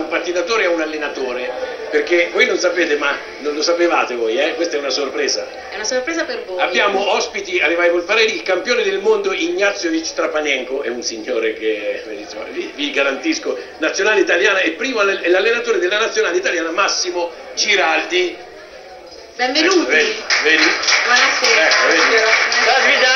pattinatore e un allenatore, perché voi non sapete, ma non lo sapevate voi, questa è una sorpresa. È una sorpresa per voi. Abbiamo ospiti a Revival Pareri il campione del mondo Ignaziovic Trapanenko, è un signore che vi garantisco, nazionale italiana, e primo è l'allenatore della nazionale italiana Massimo Giraldi. Benvenuti. Vedi? Buonasera. Ecco, vedi? Da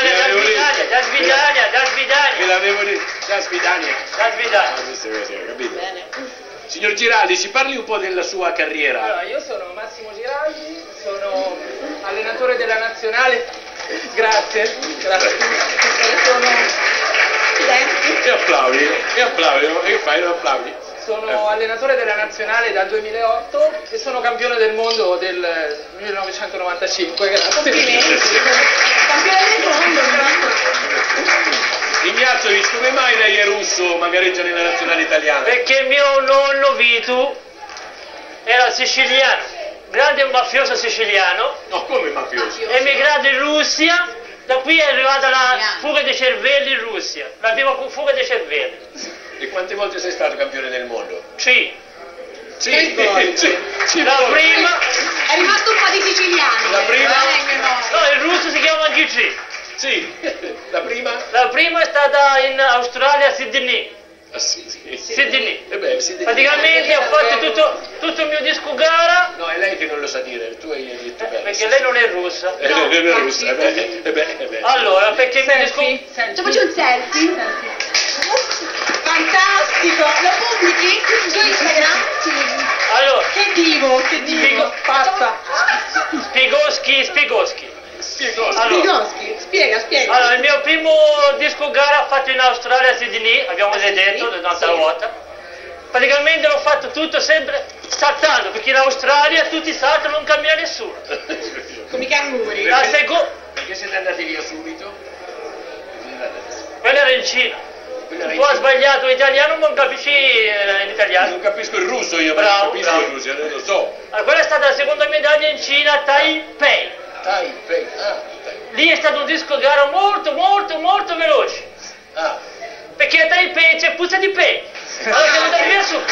Svidania. Ve l'avevo detto, da Svidania. Capito? Bene. Signor Giraldi, ci parli un po' della sua carriera? Allora, io sono Massimo Giraldi, sono allenatore della nazionale. Grazie. Sono E applaudi, e fai un applaudi. Sono allenatore della nazionale dal 2008 e sono campione del mondo del 1995, grazie. Complimenti. Campione del mondo, Ignaziovic, come mai lei è russo ma gareggia nella nazionale italiana? Perché mio nonno Vitu era siciliano, grande mafioso siciliano, No, come mafioso? emigrato in Russia, da qui è arrivata la fuga dei cervelli in Russia, la prima fuga dei cervelli. E quante volte sei stato campione del mondo? Sì. Sì, La prima, È rimasto un po' di siciliano. La prima? no, il russo si chiama GG. Sì, la prima? La prima è stata in Australia, Sydney. Ah, sì. Sydney. Sydney. Praticamente ho fatto tutto il mio disco gara. No, è lei che non lo sa dire, tu hai detto bene. Perché lei non è russa. Non è russa, beh. Allora, perché il mio disco... Facciamoci un selfie. Fantastico. Lo pubblichi su Instagram? Sì. Allora, Che divo. Pazza. Spigoschi. Spiega. Allora, il mio primo disco gara fatto in Australia, Sydney, abbiamo già detto, un'altra volta. Praticamente l'ho fatto tutto sempre saltando, perché in Australia tutti saltano, non cammina nessuno. Come i canguri. La seconda... Perché siete andati via subito? Quella era in Cina. Tu hai sbagliato l'italiano, non capisci l'italiano. Non capisco il russo io, Bravo, ma non capisco il russo, non lo so. Allora, quella è stata la seconda medaglia in Cina, Taipei. Taipei. Lì è stato un disco gara molto veloce. Perché a Taipei c'è puzza di pei. Allora siamo andati via su.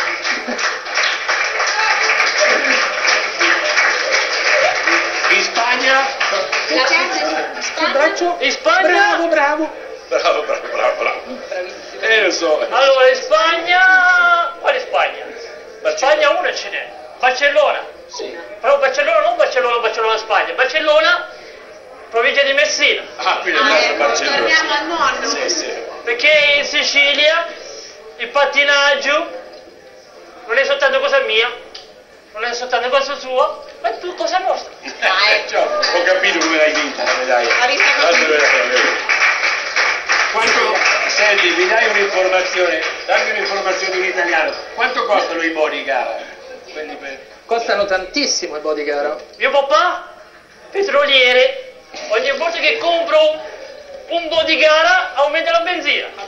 In Spagna? La gente In Spagna... Bravo. Bravo. Lo so. Allora, in Spagna... Quale Spagna? Spagna 1 ce n'è. Barcellona. Sì. Però Barcellona, non Barcellona Spagna. Barcellona, provincia di Messina. Quindi è Barcellona. torniamo al nord. Sì. Perché in Sicilia il pattinaggio non è soltanto cosa mia, non è soltanto cosa sua, ma è tu cosa nostra. Ho capito come l'hai vinta la medaglia. Ha visto Senti, mi dai un'informazione, dammi un'informazione in italiano. Quanto costano i body gara? Quelli per... Costano tantissimo i body gara. Mio papà, petroliere, ogni volta che compro un po' di gara aumenta la benzina.